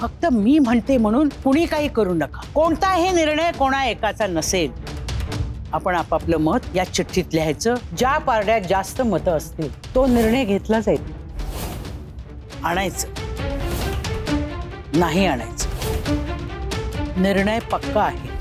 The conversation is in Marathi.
फक्त मी म्हणते म्हणून कुणी काही करू नका. कोणताही निर्णय कोणा एकाचा नसेल. आपण आपापलं मत या चिठ्ठीत लिहायचं. ज्या पारड्यात जास्त मतं असतील तो निर्णय घेतला जाईल. आणायचं नाही आणायचं निर्णय पक्का आहे.